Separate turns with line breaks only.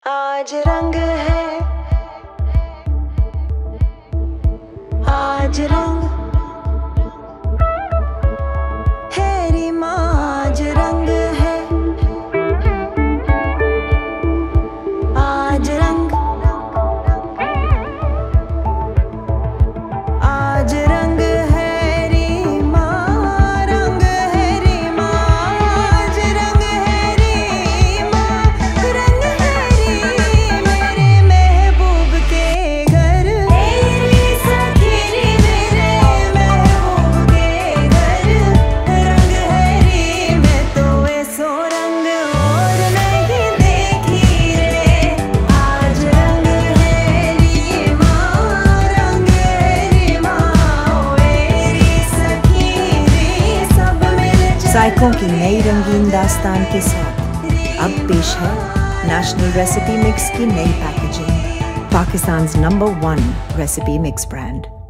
आज रंग है, आज रंग है रीमा, आज रंग है, आज रंग, आज रंग है रीमा, रंग है रीमा, आज रंग है रीमा, रंग है री मेरे महबूब के घर, तेरी सखी मेरे महबूब के घर, रंग है री मैं तो ऐसो रंग और नहीं देखी रे, आज रंग है रीमा, रंग है रीमा, मेरी सखी रे सब मिल जाए।
जायकों की नई रंगीन दास्तान के साथ अब पेश है नेशनल रेसिपी मिक्स की नई packaging, Pakistan's number 1 recipe mix brand.